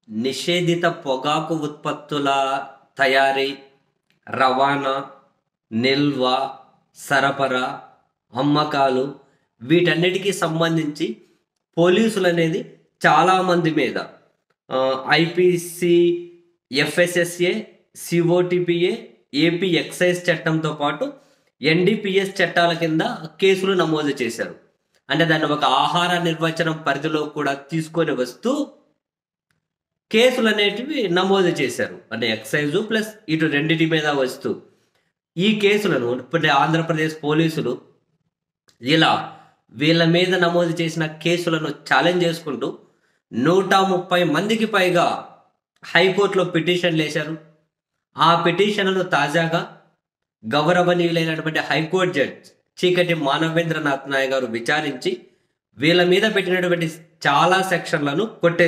నిషేధిత పొగాకు ఉత్పత్తుల తయారీ, రవాణా, నిల్వ, సరఫరా, అమ్మకాలు వీటన్నిటికీ సంబంధించి పోలీసులు అనేది చాలామంది మీద IPC, FSSA, COTPA, AP excise చట్టంతో పాటు ఎన్డీపీఎస్ చట్టాల కింద కేసులు నమోదు చేశారు. అంటే దాన్ని ఒక ఆహార నిర్వచనం పరిధిలో కూడా తీసుకొని వస్తూ కేసులు అనేటివి నమోదు చేశారు. అంటే ఎక్సైజు ప్లస్ ఇటు రెండింటి మీద వస్తూ ఈ కేసులను ఇప్పుడు ఆంధ్రప్రదేశ్ పోలీసులు ఇలా వీళ్ళ మీద నమోదు చేసిన కేసులను ఛాలెంజ్ చేసుకుంటూ 130 మందికి పైగా హైకోర్టులో పిటిషన్లు వేశారు. ఆ పిటిషన్లను తాజాగా గౌరవనీయులైనటువంటి హైకోర్టు జడ్జ్ చీకటి మానవేంద్రనాథ్ నాయ్ గారు విచారించి వీళ్ళ మీద పెట్టినటువంటి చాలా సెక్షన్లను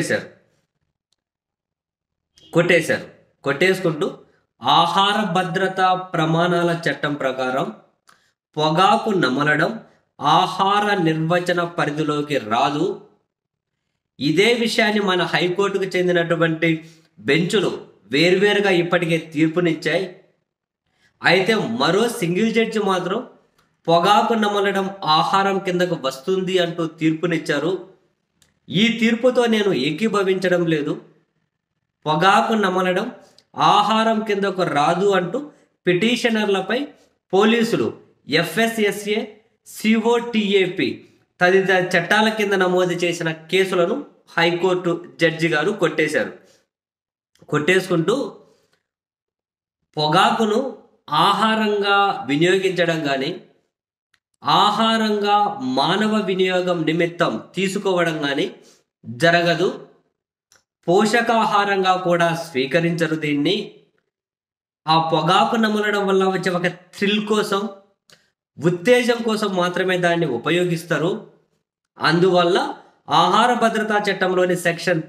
కొట్టేసుకుంటూ ఆహార భద్రతా ప్రమాణాల చట్టం ప్రకారం పొగాకు నమలడం ఆహార నిర్వచన పరిధిలోకి రాదు. ఇదే విషయాన్ని మన హైకోర్టుకు చెందినటువంటి బెంచులు వేర్వేరుగా ఇప్పటికే తీర్పునిచ్చాయి. అయితే మరో సింగిల్ జడ్జి మాత్రం పొగాకు నమలడం ఆహారం కిందకు వస్తుంది అంటూ తీర్పునిచ్చారు. ఈ తీర్పుతో నేను ఏకీభవించడం లేదు. పొగాకు నమలడం ఆహారం కిందకు రాదు అంటూ పిటిషనర్లపై పోలీసులు ఎఫ్ఎస్ఎస్ఏ, సిఓటిఏపి తదితర చట్టాల కింద నమోదు చేసిన కేసులను హైకోర్టు జడ్జి గారు కొట్టేసుకుంటూ పొగాకును ఆహారంగా వినియోగించడం కానీ ఆహారంగా మానవ వినియోగం నిమిత్తం తీసుకోవడం కానీ జరగదు. పోషకాహారంగా కూడా స్వీకరించరు దీన్ని. ఆ పొగాకు నమలడం వల్ల వచ్చే ఒక థ్రిల్ కోసం, ఉత్తేజం కోసం మాత్రమే దాన్ని ఉపయోగిస్తారు. అందువల్ల ఆహార భద్రతా చట్టంలోని సెక్షన్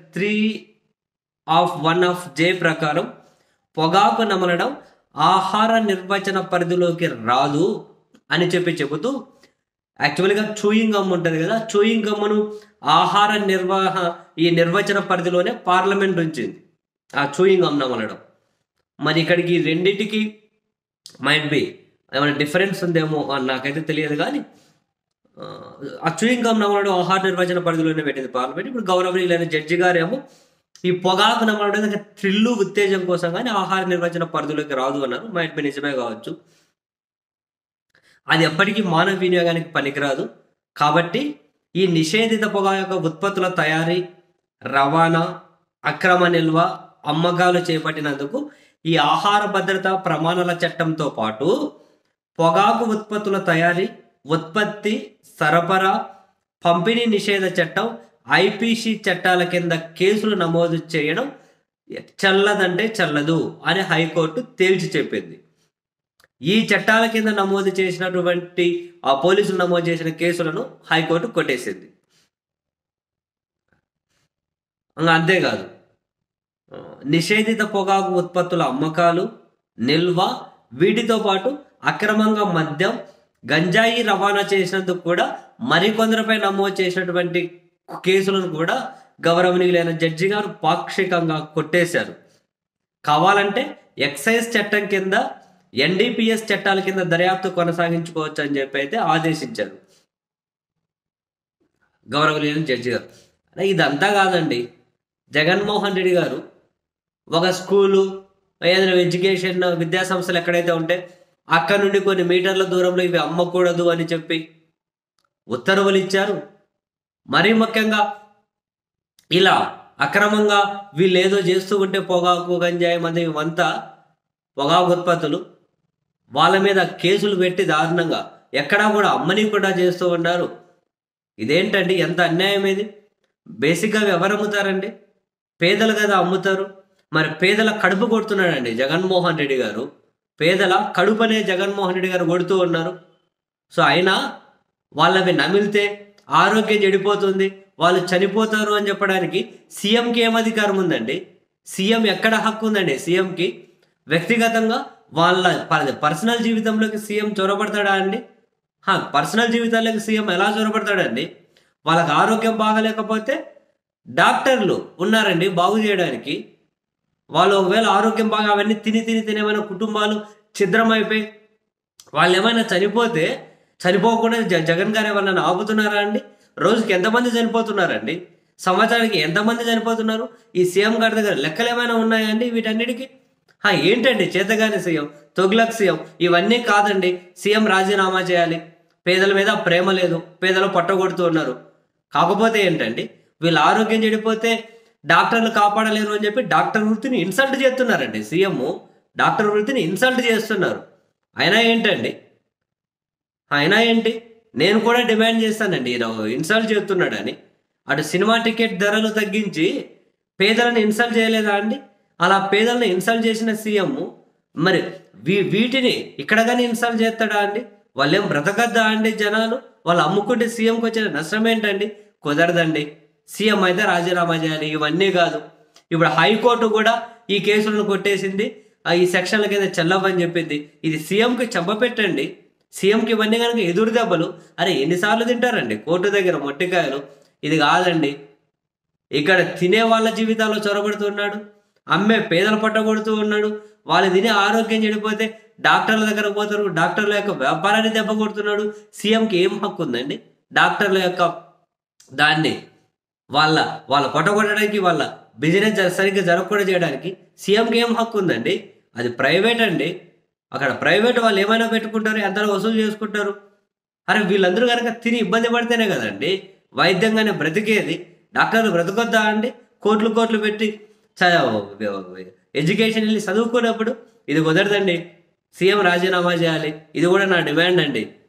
3(1)(j) ప్రకారం పొగాకు నమలడం ఆహార నిర్వచన పరిధిలోకి రాదు అని చెబుతూ యాక్చువల్గా చూయింగ్ గమ్ ఉంటుంది కదా, చూయింగ్ గమ్మును ఆహార ఈ నిర్వచన పరిధిలోనే పార్లమెంట్ ఉంచింది ఆ చూయింగ్ గమ్ నమలడం. మరి ఇక్కడికి రెండింటికి మైట్ బి ఏమైనా డిఫరెన్స్ ఉందేమో అని నాకైతే తెలియదు. కానీ ఆ చూయింగ్ గమ్ నమలడం ఆహార నిర్వచన పరిధిలోనే పెట్టింది పార్లమెంట్. ఇప్పుడు గౌరవనీయులైన జడ్జి గారేమో ఈ పొగాకు నమలడం థ్రిల్లు, ఉత్తేజం కోసం కానీ ఆహార నిర్వచన పరిధిలోకి రాదు అన్నారు. మైట్ బి నిజమే కావచ్చు. అది ఎప్పటికీ మానవ వినియోగానికి పనికిరాదు. కాబట్టి ఈ నిషేధిత పొగాకు ఉత్పత్తుల తయారీ, రవాణా, అక్రమ నిల్వ, అమ్మకాలు చేపట్టినందుకు ఈ ఆహార భద్రతా ప్రమాణాల చట్టంతో పాటు పొగాకు ఉత్పత్తుల తయారీ, ఉత్పత్తి, సరఫరా, పంపిణీ నిషేధ చట్టం, ఐపీసీ చట్టాల కింద కేసులు నమోదు చేయడం చల్లదంటే చల్లదు అని హైకోర్టు తేల్చి చెప్పింది. ఈ చట్టాల కింద నమోదు చేసినటువంటి ఆ పోలీసులు నమోదు చేసిన కేసులను హైకోర్టు కొట్టేసింది. అంతేకాదు, నిషేధిత పొగాకు ఉత్పత్తుల అమ్మకాలు, నిల్వ, వీటితో పాటు అక్రమంగా మద్యం, గంజాయి రవాణా చేసినందుకు కూడా మరికొందరిపై నమోదు చేసినటువంటి కేసులను కూడా గౌరవనీయులైన జడ్జి గారు పాక్షికంగా కొట్టేశారు. కావాలంటే ఎక్సైజ్ చట్టం కింద, ఎన్డీపీఎస్ చట్టాల కింద దర్యాప్తు కొనసాగించుకోవచ్చు అని చెప్పి అయితే ఆదేశించారు గౌరవనీయులైన జడ్జి గారు. ఇదంతా కాదండి, జగన్మోహన్ రెడ్డి గారు ఒక స్కూలు, ఏదైనా ఎడ్యుకేషన్ విద్యా సంస్థలు ఎక్కడైతే ఉంటే అక్కడ నుండి కొన్ని మీటర్ల దూరంలో ఇవి అమ్మకూడదు అని చెప్పి ఉత్తర్వులు ఇచ్చారు. మరీ ముఖ్యంగా ఇలా అక్రమంగా వీళ్ళు ఏదో చేస్తూ ఉంటే పొగాకు, గంజాయి, మంది ఇవంతా పొగాకు ఉత్పత్తులు వాళ్ళ మీద కేసులు పెట్టి దారుణంగా ఎక్కడా కూడా అమ్మని కూడా చేస్తూ ఉన్నారు. ఇదేంటండి, ఎంత అన్యాయం ఇది. బేసిక్గా ఎవరు అమ్ముతారండి? పేదలు కదా అమ్ముతారు. మరి పేదల కడుపు కొడుతున్నాడండి జగన్మోహన్ రెడ్డి గారు. పేదల కడుపనే జగన్మోహన్ రెడ్డి గారు కొడుతూ ఉన్నారు. సో అయినా వాళ్ళవి నమిలితే ఆరోగ్యం చెడిపోతుంది, వాళ్ళు చనిపోతారు అని చెప్పడానికి సీఎంకి ఏం అధికారం ఉందండి? సీఎం ఎక్కడ హక్కు ఉందండి సీఎంకి? వ్యక్తిగతంగా వాళ్ళ పర్సనల్ జీవితంలోకి సీఎం చొరబడతాడా అండి? పర్సనల్ జీవితాల్లోకి సీఎం ఎలా చొరబడతాడండి? వాళ్ళకి ఆరోగ్యం బాగలేకపోతే డాక్టర్లు ఉన్నారండి బాగు చేయడానికి. వాళ్ళు ఒకవేళ ఆరోగ్యం బాగా అవన్నీ తిని తిని తిని ఏమైనా కుటుంబాలు ఛిద్రమైపోయి వాళ్ళు ఏమైనా చనిపోతే చనిపోకుండా జగన్ గారు ఏమన్నా ఆపుతున్నారా అండి? రోజుకి ఎంతమంది చనిపోతున్నారండి? సంవత్సరానికి ఎంతమంది చనిపోతున్నారు? ఈ సీఎం గారి దగ్గర లెక్కలు ఏమైనా ఉన్నాయండి వీటన్నిటికీ? ఏంటండి చేతగాని సీఎం, తొగ్లక్ సీఎం? ఇవన్నీ కాదండి. సీఎం రాజీనామా చేయాలి. పేదల మీద ప్రేమ లేదు, పేదలు పట్టగొడుతూ ఉన్నారు. కాకపోతే ఏంటండి, వీళ్ళ ఆరోగ్యం చెడిపోతే డాక్టర్లు కాపాడలేరు అని చెప్పి డాక్టర్ వృత్తిని ఇన్సల్ట్ చేస్తున్నారండి. సీఎం డాక్టర్ వృత్తిని ఇన్సల్ట్ చేస్తున్నారు. అయినా ఏంటండి, అయినా ఏంటి? నేను కూడా డిమాండ్ చేస్తానండి, ఇన్సల్ట్ చేస్తున్నాడని. అటు సినిమా టికెట్ ధరలు తగ్గించి పేదలను ఇన్సల్ట్ చేయలేదా అండి? అలా పేదలను ఇన్సల్ట్ చేసిన సీఎం మరి వీటిని ఇక్కడ కానీ ఇన్సల్ట్ చేస్తాడా అండి? వాళ్ళేం బ్రతకద్దా అండి జనాలు? వాళ్ళు అమ్ముకుంటే సీఎంకి వచ్చిన నష్టం ఏంటండి? కుదరదండి. సీఎం అయితే రాజీనామా చేయాలి. ఇవన్నీ కాదు, ఇప్పుడు హైకోర్టు కూడా ఈ కేసులను కొట్టేసింది. ఈ సెక్షన్ల కింద చెల్లవని చెప్పింది. ఇది సీఎంకి చెప్పపెట్టండి. సీఎంకి ఇవన్నీ కనుక ఎదురు దెబ్బలు. అరే ఎన్నిసార్లు తింటారండి కోర్టు దగ్గర మొట్టికాయలు? ఇది కాదండి. ఇక్కడ తినే వాళ్ళ జీవితాల్లో చొరబడుతున్నాడు, అమ్మే పేదలు పట్టగొడుతూ ఉన్నాడు. వాళ్ళు తినే ఆరోగ్యం చెడిపోతే డాక్టర్ల దగ్గర పోతారు, డాక్టర్ల యొక్క వ్యాపారాన్ని దెబ్బ కొడుతున్నాడు. సీఎంకి ఏం హక్కు ఉందండి డాక్టర్ల యొక్క దాన్ని వాళ్ళ కొట్టగొట్టడానికి, వాళ్ళ బిజినెస్ సరిగ్గా జరగకుండా చేయడానికి సీఎంకి ఏం హక్కు ఉందండి? అది ప్రైవేట్ అండి. అక్కడ ప్రైవేట్ వాళ్ళు ఏమైనా పెట్టుకుంటారు, ఎంతలో వసూలు చేసుకుంటారు. అరే వీళ్ళందరూ కనుక తిని ఇబ్బంది పడితేనే కదండి వైద్యంగానే బ్రతికేది. డాక్టర్లు బ్రతకొద్దా అండి? కోట్లు కోట్లు పెట్టి ఎడ్యుకేషన్ వెళ్ళి చదువుకున్నప్పుడు. ఇది కుదరదండి. సీఎం రాజీనామా చేయాలి. ఇది కూడా నా డిమాండ్ అండి.